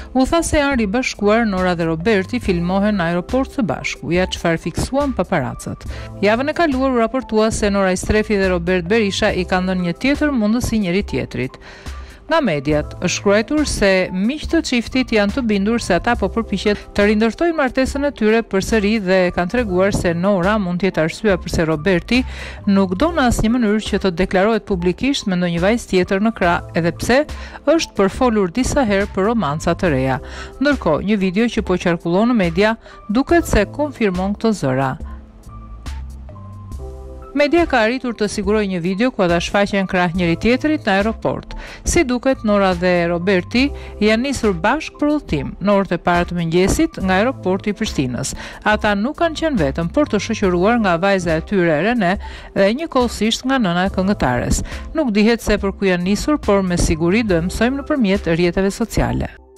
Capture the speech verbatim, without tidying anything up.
U tha se janë ribashkuar, Nora dhe Roberti filmohen në aeroport së bashku, ja çfarë fiksuan paparacët. Javën e kaluar u raportua se Nora Strefi dhe Robert Berisha i kanë dhënë një tjetër mundësi njëri tjetrit. Nga mediat, është shkruar se miqtë të çiftit janë të bindur se ata po përpiqet të rindërtojnë martesën e tyre përsëri dhe kanë treguar se Nora mund të jetë arsyeja pse Roberti nuk do në asnjë mënyrë që të deklarohet publikisht me ndonjë vajzë tjetër në krah, edhe pse është përfolur disa herë për romanca të reja. Ndërkohë, një video që po qarkullon në media duket se konfirmon këto zëra. Media ka arritur të sigurojë një video ku ata shfaqen krah njëri tjetrit në aeroport. Si duket, Nora dhe Roberti janë nisur bashkë për udhëtim në orët e para të mëngjesit nga aeroporti i Prishtinës. Ata nuk kanë qenë vetëm, por të shoqëruar nga vajza e tyre Rene dhe njëkohësisht nga nëna e këngëtares. Nuk dihet se për ku janë nisur, por me siguri do e mësojmë nëpërmjet rrjeteve sociale.